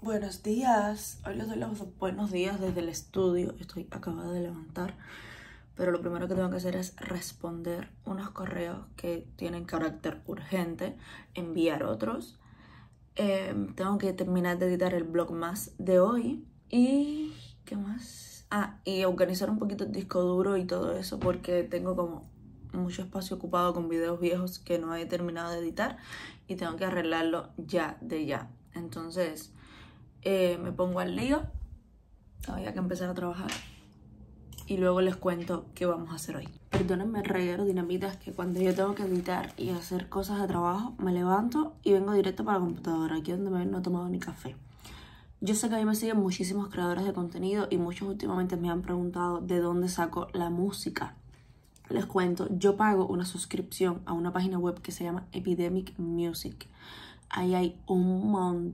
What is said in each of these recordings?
Buenos días, hoy les doy los buenos días desde el estudio. Estoy acabada de levantar, pero lo primero que tengo que hacer es responder unos correos que tienen carácter urgente, enviar otros. Tengo que terminar de editar el blog más de hoy y ¿qué más? Y organizar un poquito el disco duro y todo eso porque tengo como mucho espacio ocupado con videos viejos que no he terminado de editar y tengo que arreglarlo ya de ya. Entonces me pongo al lío, había que empezar a trabajar y luego les cuento qué vamos a hacer hoy. Perdónenme, reguero dinamitas, que cuando yo tengo que editar y hacer cosas de trabajo me levanto y vengo directo para la computadora. Aquí donde me ven no he tomado ni café. Yo sé que a mí me siguen muchísimos creadores de contenido y muchos últimamente me han preguntado de dónde saco la música. Les cuento, yo pago una suscripción a una página web que se llama Epidemic Music. Ahí hay un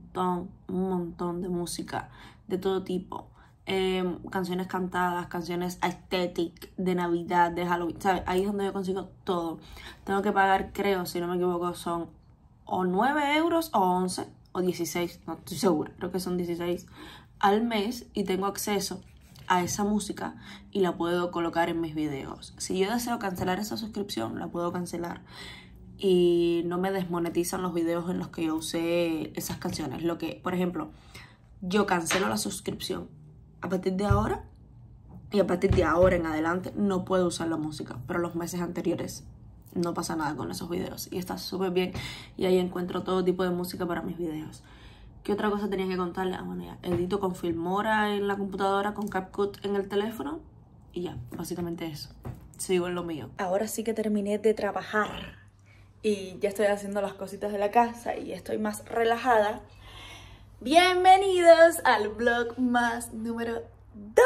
montón de música de todo tipo. Canciones cantadas, canciones aesthetic, de Navidad, de Halloween, ¿sabes? Ahí es donde yo consigo todo. Tengo que pagar, creo, si no me equivoco, son o 9 euros o 11 o 16, no estoy segura, creo que son 16 al mes y tengo acceso a esa música y la puedo colocar en mis videos. Si yo deseo cancelar esa suscripción, la puedo cancelar y no me desmonetizan los videos en los que yo usé esas canciones. Lo que, por ejemplo, yo cancelo la suscripción a partir de ahora y a partir de ahora en adelante no puedo usar la música, pero los meses anteriores no pasa nada con esos videos y está súper bien y ahí encuentro todo tipo de música para mis videos. ¿Qué otra cosa tenía que contarles? Bueno, ya edito con Filmora en la computadora, con CapCut en el teléfono y ya, básicamente eso. Sigo en lo mío. Ahora sí que terminé de trabajar y ya estoy haciendo las cositas de la casa y estoy más relajada. Bienvenidos al vlog más número 2.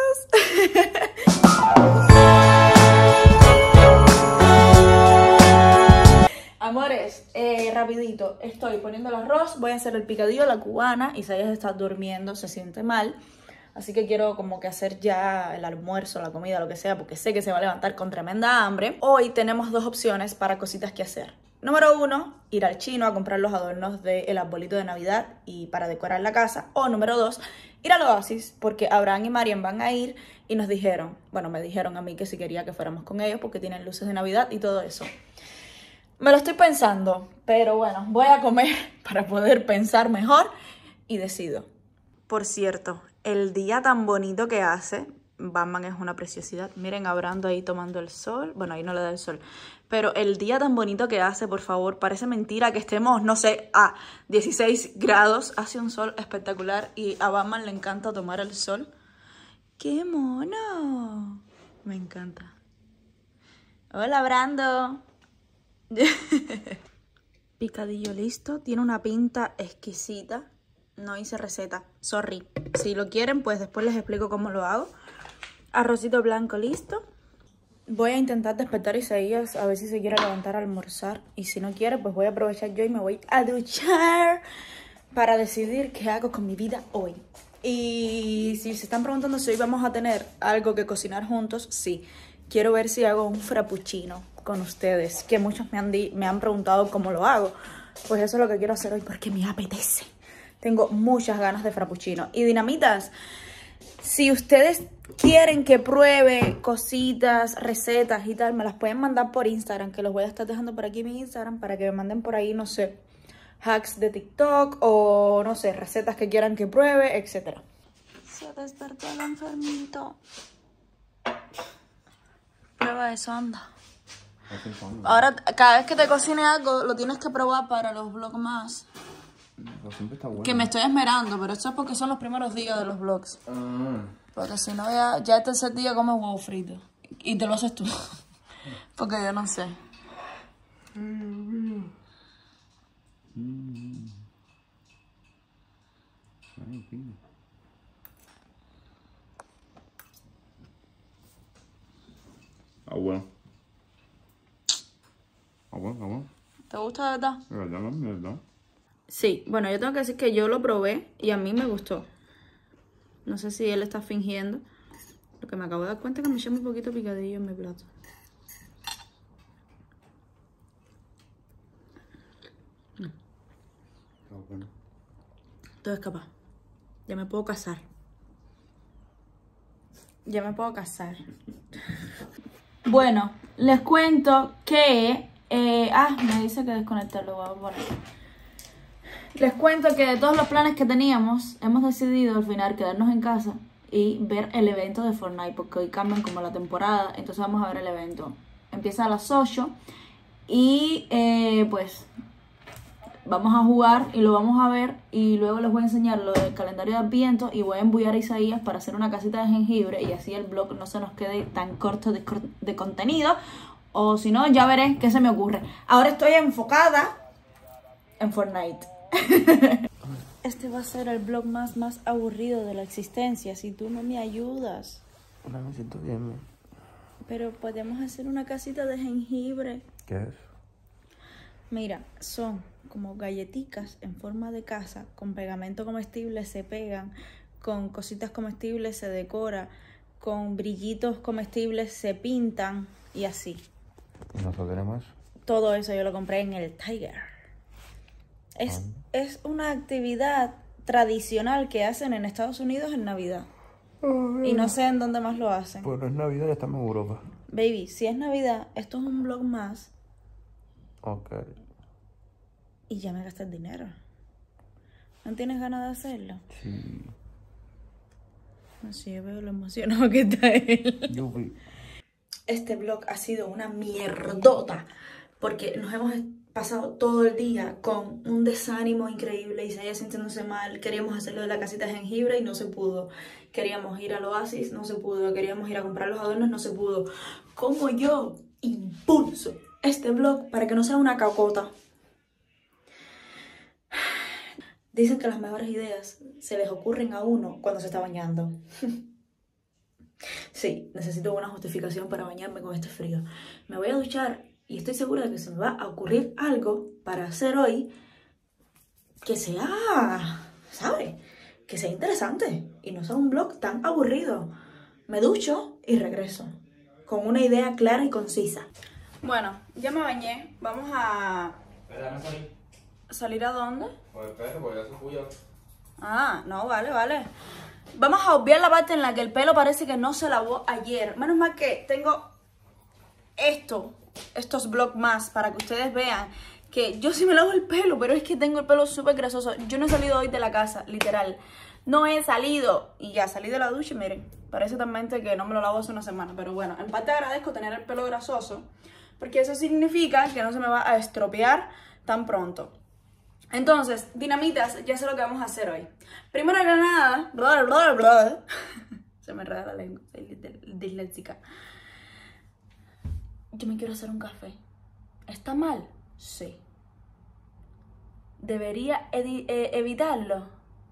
Amores, rapidito, estoy poniendo el arroz, voy a hacer el picadillo, la cubana. Isaías está durmiendo, se siente mal, así que quiero como que hacer ya el almuerzo, la comida, lo que sea, porque sé que se va a levantar con tremenda hambre. Hoy tenemos dos opciones para cositas que hacer. Número 1, ir al chino a comprar los adornos del arbolito de Navidad y para decorar la casa. O número 2, ir al Oasis, porque Abraham y Marian van a ir y nos dijeron, bueno, me dijeron a mí que si quería que fuéramos con ellos porque tienen luces de Navidad y todo eso. Me lo estoy pensando, pero bueno, voy a comer para poder pensar mejor y decido. Por cierto, el día tan bonito que hace, Batman es una preciosidad. Miren, Abrando ahí tomando el sol. Bueno, ahí no le da el sol. Pero el día tan bonito que hace, por favor, parece mentira que estemos, no sé, a 16 grados. Hace un sol espectacular y a Batman le encanta tomar el sol. ¡Qué mono! Me encanta. Hola, Brando. Picadillo listo, tiene una pinta exquisita. No hice receta, sorry. Si lo quieren, pues después les explico cómo lo hago. Arrocito blanco listo. Voy a intentar despertar a Isaías a ver si se quiere levantar a almorzar. Y si no quiere, pues voy a aprovechar yo y me voy a duchar para decidir qué hago con mi vida hoy. Y si se están preguntando si hoy vamos a tener algo que cocinar juntos, sí. Quiero ver si hago un frappuccino con ustedes, que muchos me han preguntado cómo lo hago. Pues eso es lo que quiero hacer hoy porque me apetece. Tengo muchas ganas de frappuccino. Y dinamitas, si ustedes quieren que pruebe cositas, recetas y tal, me las pueden mandar por Instagram, que los voy a estar dejando por aquí en mi Instagram para que me manden por ahí, no sé, hacks de TikTok o, no sé, recetas que quieran que pruebe, etc. Se despertó el enfermito. Prueba eso, anda. Ahora, cada vez que te cocine algo, lo tienes que probar para los vlogs más. Siempre está bueno. Que me estoy esmerando, pero eso es porque son los primeros días de los vlogs. Porque si no, ya el tercer día comes huevo frito. Y te lo haces tú. Porque yo no sé. Bueno. Bueno. ¿Te gusta de verdad? De verdad. Sí, bueno, yo tengo que decir que yo lo probé y a mí me gustó. No sé si él está fingiendo. Lo que me acabo de dar cuenta es que me eché muy poquito picadillo en mi plato. Está bueno. Todo es capaz. Ya me puedo casar. Ya me puedo casar. Bueno, les cuento que... me dice que desconectarlo, voy a poner. Les cuento que de todos los planes que teníamos, hemos decidido al final quedarnos en casa y ver el evento de Fortnite, porque hoy cambian como la temporada, entonces vamos a ver el evento. Empieza a las 8 y pues vamos a jugar y lo vamos a ver, y luego les voy a enseñar lo del calendario de Adviento y voy a embullar a Isaías para hacer una casita de jengibre, y así el vlog no se nos quede tan corto de contenido, o si no ya veré qué se me ocurre. Ahora estoy enfocada en Fortnite. Este va a ser el vlog más aburrido de la existencia si tú no me ayudas. Ahora me siento bien. Pero podemos hacer una casita de jengibre. ¿Qué es? Mira, son como galletitas en forma de casa, con pegamento comestible se pegan, con cositas comestibles se decora, con brillitos comestibles se pintan y así. ¿Y nosotros queremos eso? Todo eso yo lo compré en el Tiger. Es una actividad tradicional que hacen en Estados Unidos en Navidad. Y no sé en dónde más lo hacen. Pues no es Navidad, ya estamos en Europa. Baby, si es Navidad, esto es un vlog más. Ok. Y ya me gasté el dinero. ¿No tienes ganas de hacerlo? Sí. Así yo veo lo emocionado que está él. Yupi. Este vlog ha sido una mierdota, porque nos hemos pasado todo el día con un desánimo increíble, Isaías sintiéndose mal. Queríamos hacerlo de la casita de jengibre y no se pudo. Queríamos ir al Oasis, no se pudo. Queríamos ir a comprar los adornos, no se pudo. ¿Cómo yo impulso este vlog para que no sea una cacota? Dicen que las mejores ideas se les ocurren a uno cuando se está bañando. Sí, necesito una justificación para bañarme con este frío. Me voy a duchar y estoy segura de que se me va a ocurrir algo para hacer hoy que sea, ¿sabes? Que sea interesante y no sea un vlog tan aburrido. Me ducho y regreso con una idea clara y concisa. Bueno, ya me bañé. Vamos a... ¿Salir a dónde? Con el perro, porque ya se fue. Ah, no, vale. Vamos a obviar la parte en la que el pelo parece que no se lavó ayer. Menos mal que tengo estos vlogs más para que ustedes vean que yo sí me lavo el pelo, pero es que tengo el pelo súper grasoso. Yo no he salido hoy de la casa, literal. No he salido. Y ya salí de la ducha y miren, parece también que no me lo lavo hace una semana. Pero bueno, en parte agradezco tener el pelo grasoso, porque eso significa que no se me va a estropear tan pronto. Entonces, dinamitas, ya sé lo que vamos a hacer hoy. Primero que nada, se me enreda la lengua, soy disléxica. Yo me quiero hacer un café. ¿Está mal? Sí. ¿Debería evitarlo?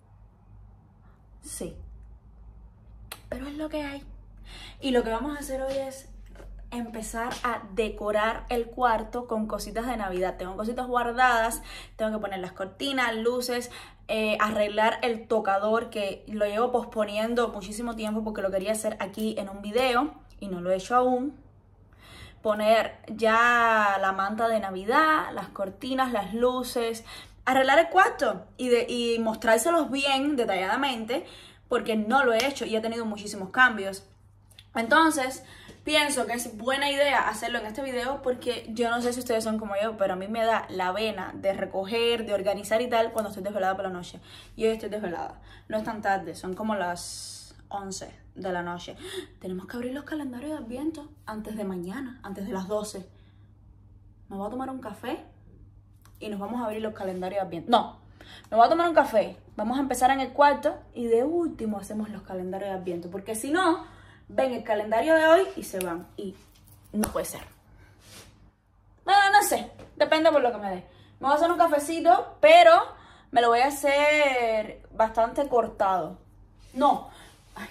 Sí. Pero es lo que hay. Y lo que vamos a hacer hoy es empezar a decorar el cuarto con cositas de Navidad. Tengo cositas guardadas, tengo que poner las cortinas, luces, arreglar el tocador, que lo llevo posponiendo muchísimo tiempo porque lo quería hacer aquí en un video y no lo he hecho aún. Poner ya la manta de Navidad, las cortinas, las luces, arreglar el cuarto y mostrárselos bien detalladamente, porque no lo he hecho y he tenido muchísimos cambios. Entonces pienso que es buena idea hacerlo en este video, porque yo no sé si ustedes son como yo, pero a mí me da la vena de recoger, de organizar y tal cuando estoy desvelada por la noche. Y hoy estoy desvelada. No es tan tarde, son como las 11 de la noche. Tenemos que abrir los calendarios de Adviento antes de mañana, antes de las 12. Me voy a tomar un café y nos vamos a abrir los calendarios de Adviento. No, me voy a tomar un café, vamos a empezar en el cuarto y de último hacemos los calendarios de Adviento, porque si no, ven el calendario de hoy y se van. Y no puede ser. Bueno, no sé. Depende por lo que me dé. Me voy a hacer un cafecito, pero me lo voy a hacer bastante cortado. No. Ay.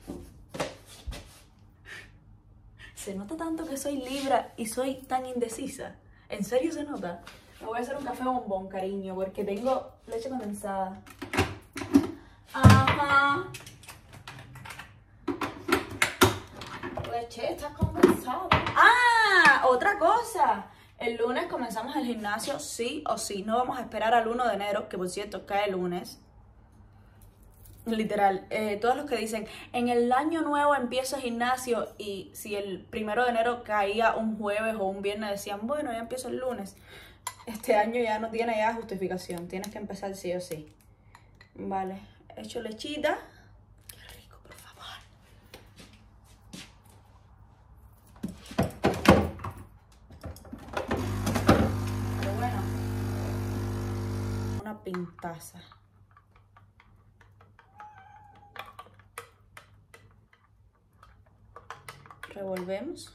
Se nota tanto que soy Libra y soy tan indecisa. ¿En serio se nota? Me voy a hacer un café bombón, cariño, porque tengo leche condensada. Ajá. Leche está condensada. ¡Ah! Otra cosa. El lunes comenzamos el gimnasio, sí o sí. No vamos a esperar al 1 de enero, que por cierto cae el lunes. Literal, todos los que dicen, en el año nuevo empiezo gimnasio, y si el 1 de enero caía un jueves o un viernes decían, bueno, ya empiezo el lunes. Este año ya no tiene ya justificación, tienes que empezar sí o sí. Vale, he hecho lechita. Qué rico, por favor. Pero bueno, una pintaza. Revolvemos.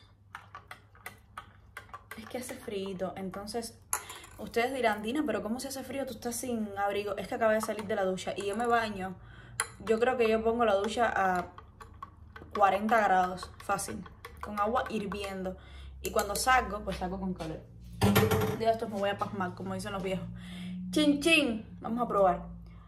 Es que hace frío, entonces ustedes dirán, Dina, pero ¿cómo se hace frío? Tú estás sin abrigo. Es que acabé de salir de la ducha y yo me baño. Yo creo que yo pongo la ducha a 40 grados, fácil, con agua hirviendo. Y cuando salgo, pues salgo con calor. De estos me voy a pasmar, como dicen los viejos. Chin chin, vamos a probar.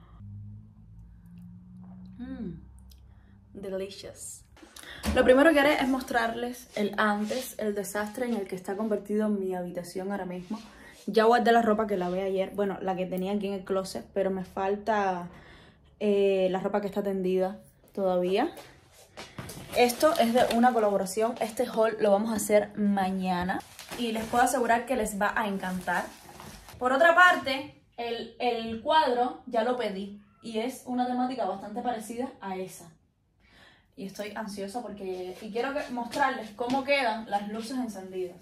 Delicious. Lo primero que haré es mostrarles el antes, el desastre en el que está convertido mi habitación ahora mismo. Ya guardé la ropa que lavé ayer, bueno, la que tenía aquí en el closet, pero me falta la ropa que está tendida todavía. Esto es de una colaboración, este haul lo vamos a hacer mañana y les puedo asegurar que les va a encantar. Por otra parte, el cuadro ya lo pedí y es una temática bastante parecida a esa. Y estoy ansiosa porque quiero mostrarles cómo quedan las luces encendidas.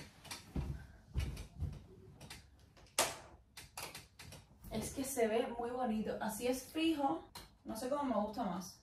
Es que se ve muy bonito. Así es fijo. No sé cómo me gusta más.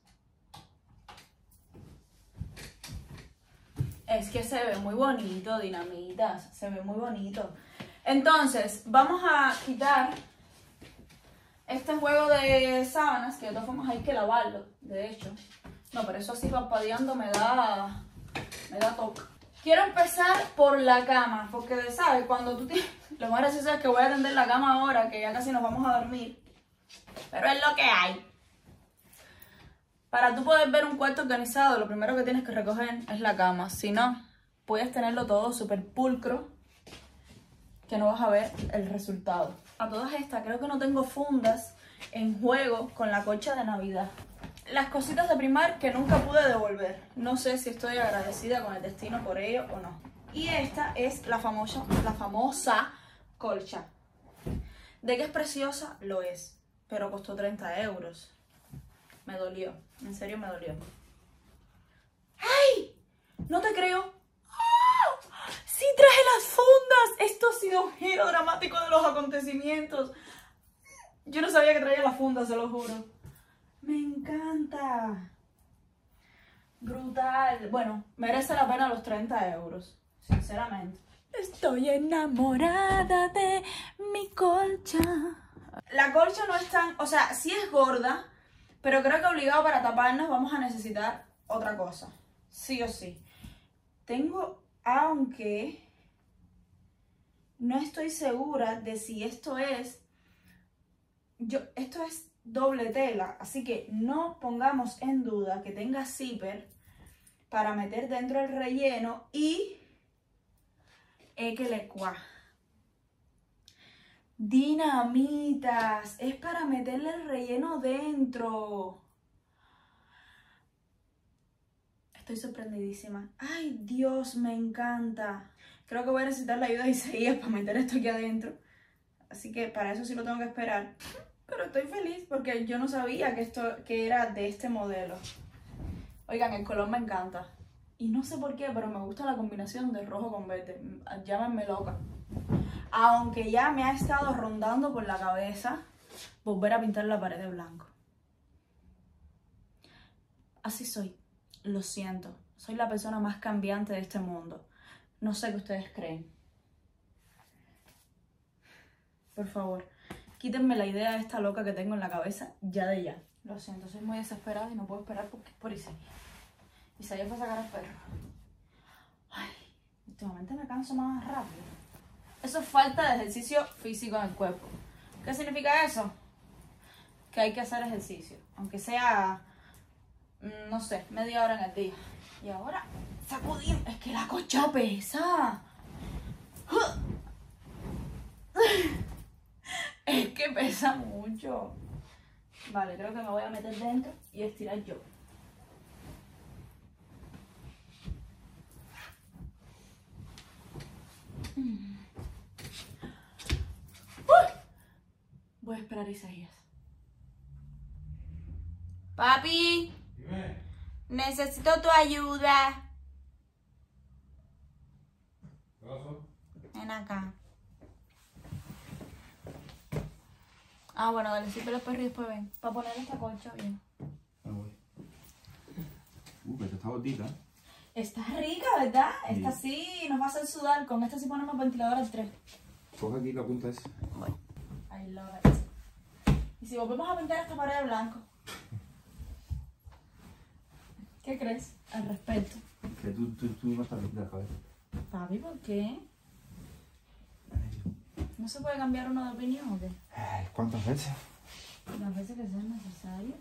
Es que se ve muy bonito, dinamitas. Se ve muy bonito. Entonces, vamos a quitar este juego de sábanas, que de todas formas hay que lavarlo, de hecho. No, pero eso así parpadeando me da toque. Quiero empezar por la cama, porque, ¿sabes? Cuando tú tienes... Lo más gracioso es que voy a atender la cama ahora, que ya casi nos vamos a dormir. Pero es lo que hay. Para tú poder ver un cuarto organizado, lo primero que tienes que recoger es la cama. Si no, puedes tenerlo todo súper pulcro, que no vas a ver el resultado. A todas estas, creo que no tengo fundas en juego con la colcha de Navidad. Las cositas de Primark que nunca pude devolver. No sé si estoy agradecida con el destino por ello o no. Y esta es la famosa colcha. ¿De qué es preciosa? Lo es. Pero costó 30 euros. Me dolió. En serio me dolió. ¡Ay! No te creo. ¡Oh! ¡Sí traje las fundas! Esto ha sido un giro dramático de los acontecimientos. Yo no sabía que traía las fundas, se lo juro. Me encanta. Brutal. Bueno, merece la pena los 30 euros. Sinceramente. Estoy enamorada de mi colcha. La colcha no es tan... O sea, sí es gorda, pero creo que obligado para taparnos vamos a necesitar otra cosa. Sí o sí. Tengo... Aunque... No estoy segura de si esto es... Esto es doble tela, así que no pongamos en duda que tenga zipper para meter dentro el relleno y que le cuá. Dinamitas, es para meterle el relleno dentro. Estoy sorprendidísima. Ay, Dios, me encanta. Creo que voy a necesitar la ayuda de Isaías para meter esto aquí adentro. Así que para eso sí lo tengo que esperar. Pero estoy feliz porque yo no sabía que era de este modelo. Oigan, el color me encanta. Y no sé por qué, pero me gusta la combinación de rojo con verde. Llámenme loca. Aunque ya me ha estado rondando por la cabeza volver a pintar la pared de blanco. Así soy. Lo siento. Soy la persona más cambiante de este mundo. No sé qué ustedes creen. Por favor, quítenme la idea de esta loca que tengo en la cabeza ya de ya. Lo siento, soy muy desesperada y no puedo esperar porque es por Isaías. Isaías va a sacar al perro. Ay, últimamente me canso más rápido. Eso es falta de ejercicio físico en el cuerpo. ¿Qué significa eso? Que hay que hacer ejercicio. Aunque sea, no sé, media hora en el día. Y ahora, sacudir. Es que la colcha pesa. Es que pesa mucho. Vale, creo que me voy a meter dentro y estirar yo. Voy a esperar a Isaías. Papi, Dime. necesito tu ayuda. ¿Qué pasó? Ven acá. Ah, bueno, dale, sí, pero después después ven. Para poner esta colcha bien. Ah, voy. Pero está gordita. Está rica, ¿verdad? Sí. Esta sí nos va a hacer sudar. Con esta sí ponemos ventilador al 3. Coge aquí la punta esa. I love it. ¿Y si volvemos a pintar esta pared de blanco? ¿Qué crees al respecto? Que tú no estás bien de la cabeza. Papi, ¿por qué? ¿No se puede cambiar uno de opinión o qué? Ay, ¿cuántas veces? Las veces que sea necesario.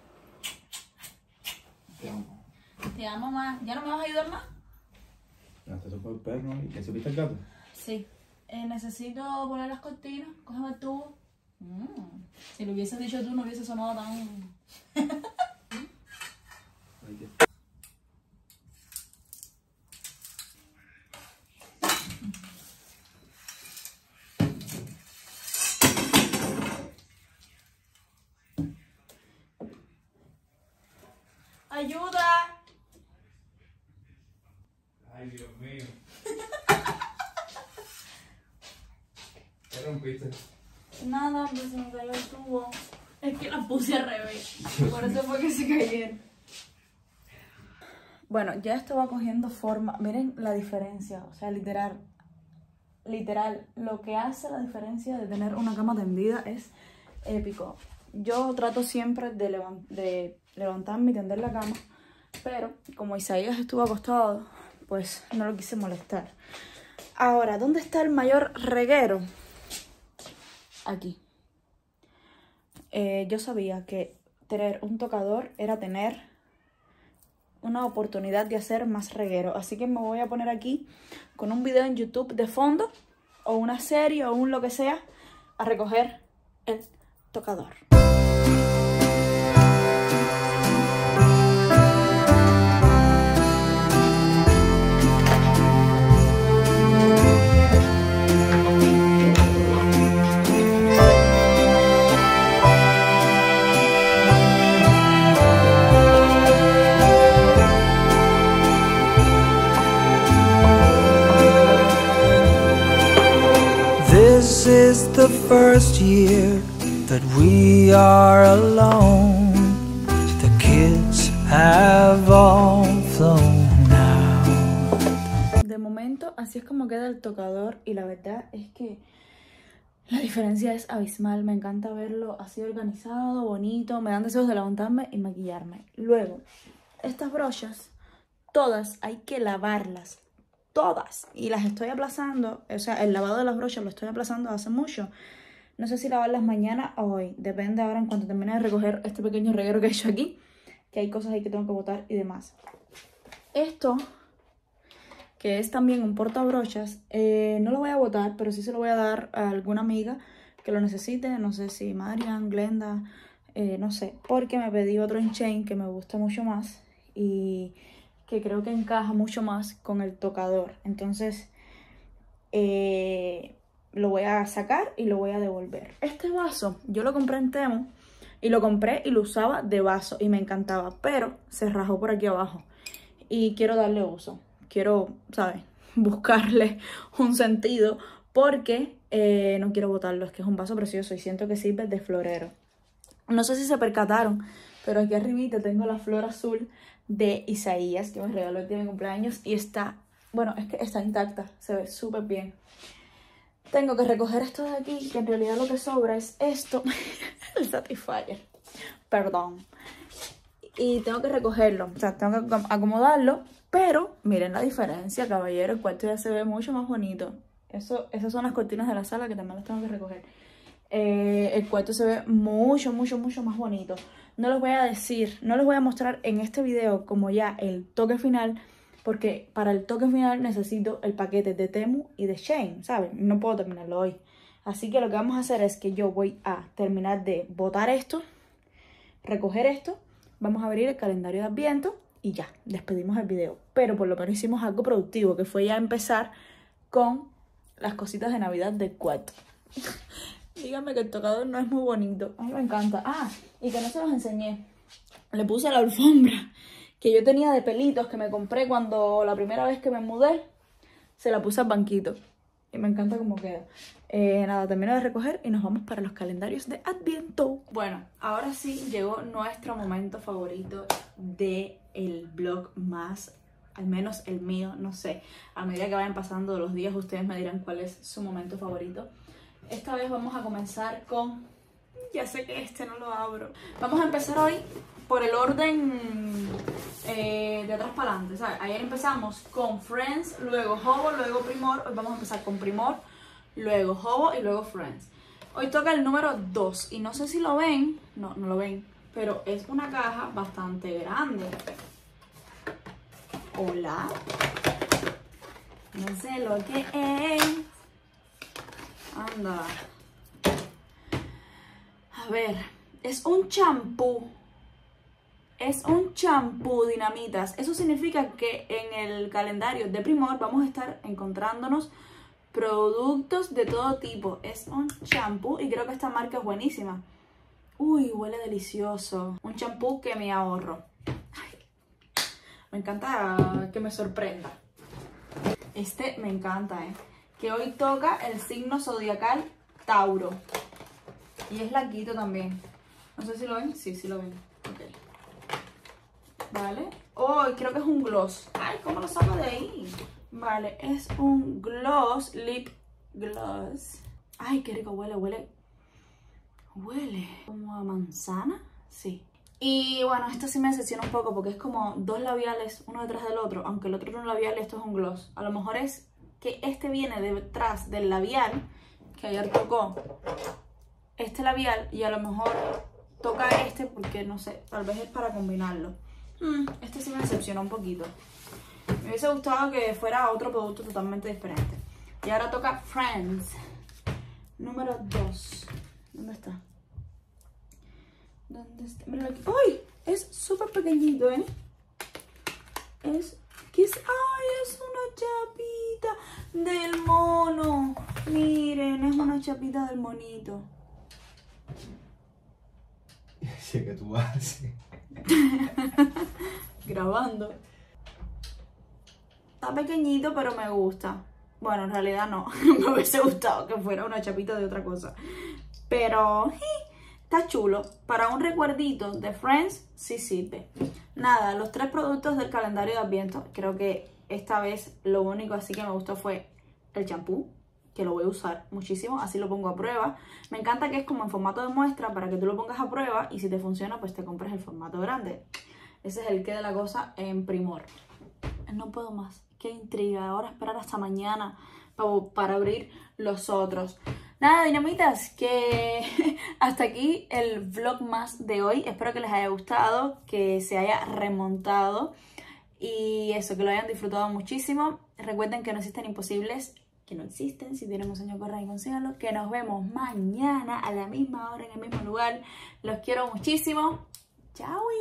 Te amo. Te amo más. ¿Ya no me vas a ayudar más? Hasta eso fue el perro y que se viste el gato. Sí. Necesito poner las cortinas. Cógeme el tubo. Si lo hubieses dicho tú, no hubiese sonado tan... Ahí que- ¡Ayuda! Ay, Dios mío. ¿Qué rompiste? Nada, pues se me cayó el tubo. Es que la puse al revés. Por eso fue que se cayeron. Bueno, ya esto va cogiendo forma. Miren la diferencia. O sea, literal, lo que hace la diferencia de tener una cama tendida es épico. Yo trato siempre de levantarme y tender la cama, pero como Isaías estuvo acostado, pues no lo quise molestar. Ahora, ¿dónde está el mayor reguero? Aquí. Yo sabía que tener un tocador era tener una oportunidad de hacer más reguero, así que me voy a poner aquí con un video en YouTube de fondo o una serie o un lo que sea a recoger el tocador. This is the first year that we are alone. The kids have all flown out. De momento, así es como queda el tocador y la verdad es que la diferencia es abismal. Me encanta verlo así organizado, bonito. Me dan deseos de levantarme y maquillarme. Luego, estas brochas, todas hay que lavarlas. Todas. Y las estoy aplazando. O sea, el lavado de las brochas lo estoy aplazando hace mucho. No sé si lavarlas mañana o hoy. Depende ahora en cuanto termine de recoger este pequeño reguero que he hecho aquí. Que hay cosas ahí que tengo que botar y demás. Esto, que es también un portabrochas, no lo voy a botar, pero sí se lo voy a dar a alguna amiga que lo necesite. No sé si Marian, Glenda, no sé. Porque me pedí otro en chain que me gusta mucho más. Y que creo que encaja mucho más con el tocador. Entonces lo voy a sacar y lo voy a devolver. Este vaso yo lo compré en Temu y lo compré y lo usaba de vaso y me encantaba, pero se rajó por aquí abajo y quiero darle uso. Quiero, ¿sabes? Buscarle un sentido porque no quiero botarlo. Es que es un vaso precioso y siento que sirve de florero. No sé si se percataron, pero aquí arribita tengo la flor azul de Isaías, que me regaló el día de mi cumpleaños. Y está, bueno, es que está intacta, se ve súper bien. Tengo que recoger esto de aquí, que en realidad lo que sobra es esto. El Satisfyer, perdón. Y tengo que recogerlo, o sea, tengo que acomodarlo. Pero miren la diferencia, caballero, el cuarto ya se ve mucho más bonito. Esas son las cortinas de la sala que también las tengo que recoger. El cuarto se ve mucho, mucho, mucho más bonito. No les voy a decir, no les voy a mostrar en este video como ya el toque final, porque para el toque final necesito el paquete de Temu y de Shein, ¿saben? No puedo terminarlo hoy. Así que lo que vamos a hacer es que yo voy a terminar de botar esto recoger esto, vamos a abrir el calendario de Adviento y ya, despedimos el video. Pero por lo menos hicimos algo productivo, que fue ya empezar con las cositas de Navidad del cuarto. Díganme que el tocador no es muy bonito. A mí me encanta. Ah, y que no se los enseñé. Le puse la alfombra que yo tenía de pelitos que me compré cuando la primera vez que me mudé. Se la puse al banquito. Y me encanta cómo queda. Nada, termino de recoger y nos vamos para los calendarios de Adviento. Bueno, ahora sí llegó nuestro momento favorito del vlog más, al menos el mío, no sé. A medida que vayan pasando los días, ustedes me dirán cuál es su momento favorito. Esta vez vamos a comenzar con... Ya sé que este no lo abro. Vamos a empezar hoy por el orden de atrás para adelante, ¿sabes? Ayer empezamos con Friends, luego Hobo, luego Primor. Hoy vamos a empezar con Primor, luego Hobo y luego Friends. Hoy toca el número 2 y no sé si lo ven, no lo ven, pero es una caja bastante grande. Hola. No sé lo que es. Anda. A ver, es un champú. Es un champú, dinamitas. Eso significa que en el calendario de Primor vamos a estar encontrándonos productos de todo tipo. Es un champú y creo que esta marca es buenísima. Uy, huele delicioso. Un champú que me ahorro. Ay, me encanta que me sorprenda. Este me encanta, que hoy toca el signo zodiacal Tauro. Y es larguito también. No sé si lo ven. Sí, sí lo ven. Ok. Vale. Oh, creo que es un gloss. Ay, ¿cómo lo saco de ahí? Vale, es un gloss, lip gloss. Ay, qué rico huele, huele. Huele como a manzana. Sí. Y bueno, esto sí me decepciona un poco porque es como dos labiales uno detrás del otro. Aunque el otro es un labial y esto es un gloss. A lo mejor es que este viene detrás del labial que ayer tocó este labial y a lo mejor toca este porque no sé, tal vez es para combinarlo. Este sí me decepcionó un poquito. Me hubiese gustado que fuera otro producto totalmente diferente. Y ahora toca Friends número 2. ¿Dónde está? ¿Dónde está? Míralo aquí. ¡Uy! Es súper pequeñito, ¿eh? ¿Qué es? ¡Ay! Es una chapita del mono. Miren, es una chapita del monito. Sé que tú haces. Grabando. Está pequeñito, pero me gusta. Bueno, en realidad no. Me hubiese gustado que fuera una chapita de otra cosa. Pero está chulo. Para un recuerdito de Friends, sí sirve. Nada, los 3 productos del calendario de Adviento. Creo que esta vez lo único así que me gustó fue el champú, que lo voy a usar muchísimo, así lo pongo a prueba. Me encanta que es como en formato de muestra para que tú lo pongas a prueba y si te funciona pues te compres el formato grande. Ese es el qué de la cosa en Primor. No puedo más, qué intriga, ahora esperar hasta mañana para abrir los otros. Nada, dinamitas, que hasta aquí el vlog más de hoy. Espero que les haya gustado, que se haya remontado y eso, que lo hayan disfrutado muchísimo. Recuerden que no existen imposibles, que no existen. Si tienen un sueño, corran y consíganlo. Que nos vemos mañana a la misma hora en el mismo lugar. Los quiero muchísimo. Chao.